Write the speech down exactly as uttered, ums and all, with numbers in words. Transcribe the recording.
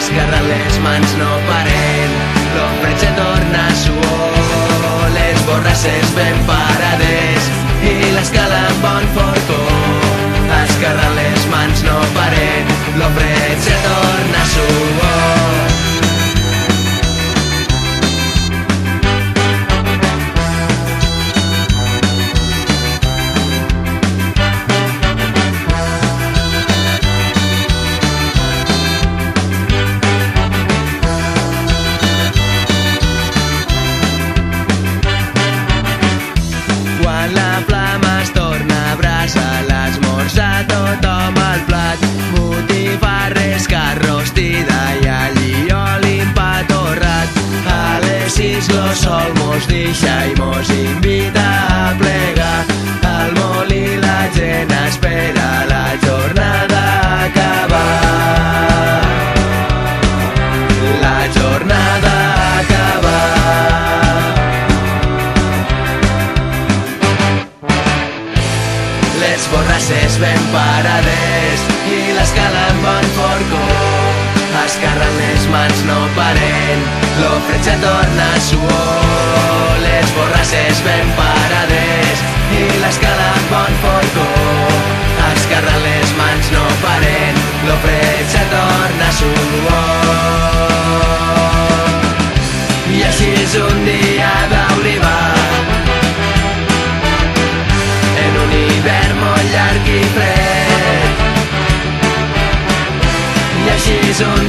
esquerrant les mans no parem, l'ombretge torna suor, les borrasses ben parades i l'escala amb bon forcó. Esquerrant les mans no parem, l'ombretge torna suor. Quan la flama es torna brasa, l'esmorza tothom al plat, botifarres, carrostida i allí oli empatorrat. A les sis lo sol mos deixa i mos invita a plegar, al molí la gent espera la jornada acabar. La jornada acabar. Les borrasses ben parades i l'escala amb bon forcó. Esquerrant les mans no parem, l'ombretge torna suor. Les borrasses ben parades i l'escala amb bon forcó. Esquerrant les mans no parem, l'ombretge torna suor. I així és un dia d'olivar, en un hivern molt llarg i fred. I així és un